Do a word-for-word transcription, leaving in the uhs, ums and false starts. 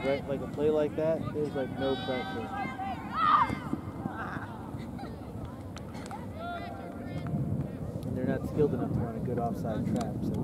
right, like a play like that, there's like no pressure. And they're not skilled enough to run a good offside trap. So